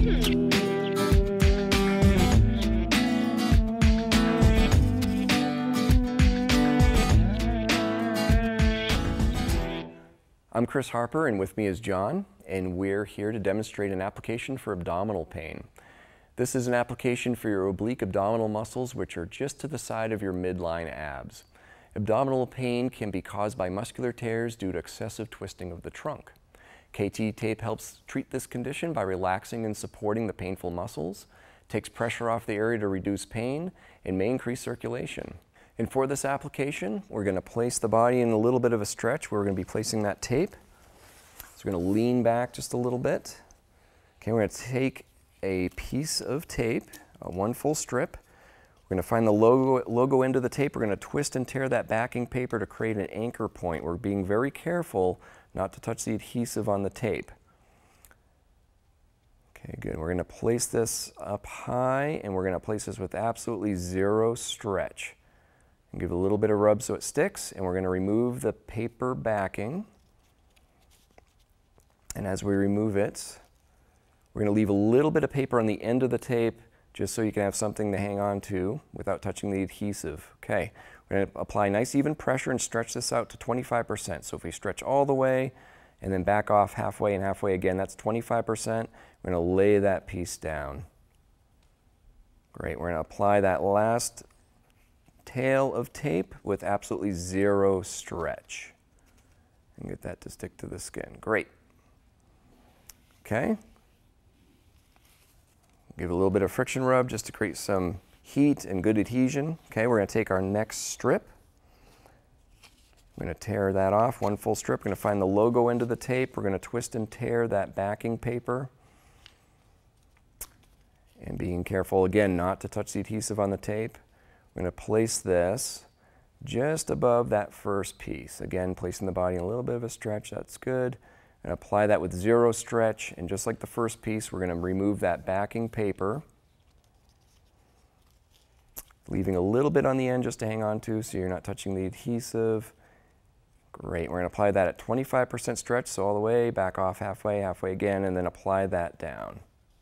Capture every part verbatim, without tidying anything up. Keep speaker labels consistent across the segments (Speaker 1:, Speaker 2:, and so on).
Speaker 1: I'm Chris Harper, and with me is John, and we're here to demonstrate an application for abdominal pain. This is an application for your oblique abdominal muscles, which are just to the side of your midline abs. Abdominal pain can be caused by muscular tears due to excessive twisting of the trunk. K T tape helps treat this condition by relaxing and supporting the painful muscles, takes pressure off the area to reduce pain, and may increase circulation. And for this application, we're going to place the body in a little bit of a stretch. We're going to be placing that tape. So we're going to lean back just a little bit. Okay, we're going to take a piece of tape, uh, one full strip. We're going to find the logo, logo end of the tape. We're going to twist and tear that backing paper to create an anchor point. We're being very careful not to touch the adhesive on the tape. Okay, good. We're going to place this up high, and we're going to place this with absolutely zero stretch. And give it a little bit of rub so it sticks, and we're going to remove the paper backing. And as we remove it, we're going to leave a little bit of paper on the end of the tape just so you can have something to hang on to without touching the adhesive. Okay, we're going to apply nice even pressure and stretch this out to twenty-five percent. So if we stretch all the way and then back off halfway and halfway again, that's twenty-five percent. We're going to lay that piece down. Great, we're going to apply that last tail of tape with absolutely zero stretch and get that to stick to the skin. Great. Okay. Give it a little bit of friction rub just to create some heat and good adhesion. Okay, we're going to take our next strip. I'm going to tear that off, one full strip. We're going to find the logo end of the tape. We're going to twist and tear that backing paper. And being careful, again, not to touch the adhesive on the tape. We're going to place this just above that first piece. Again, placing the body in a little bit of a stretch, that's good. And apply that with zero stretch, and just like the first piece, we're going to remove that backing paper, leaving a little bit on the end just to hang on to so you're not touching the adhesive. Great, we're going to apply that at twenty-five percent stretch, so all the way, back off halfway, halfway again, and then apply that down.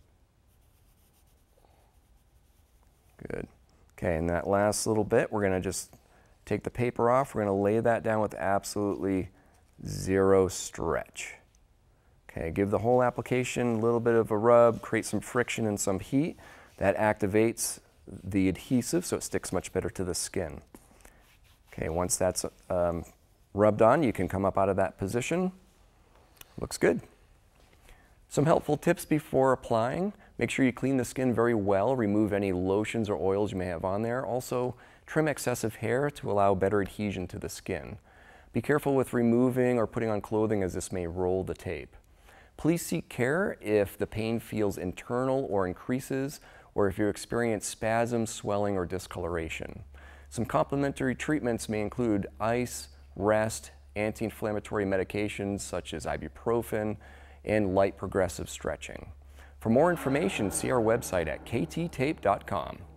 Speaker 1: Good. Okay, and that last little bit, we're going to just take the paper off. We're going to lay that down with absolutely zero stretch. Okay, give the whole application a little bit of a rub, create some friction and some heat. That activates the adhesive so it sticks much better to the skin. Okay, once that's um, rubbed on, you can come up out of that position. Looks good. Some helpful tips before applying. Make sure you clean the skin very well, remove any lotions or oils you may have on there. Also, trim excessive hair to allow better adhesion to the skin. Be careful with removing or putting on clothing as this may roll the tape. Please seek care if the pain feels internal or increases, or if you experience spasms, swelling, or discoloration. Some complementary treatments may include ice, rest, anti-inflammatory medications such as ibuprofen, and light progressive stretching. For more information, see our website at k t tape dot com.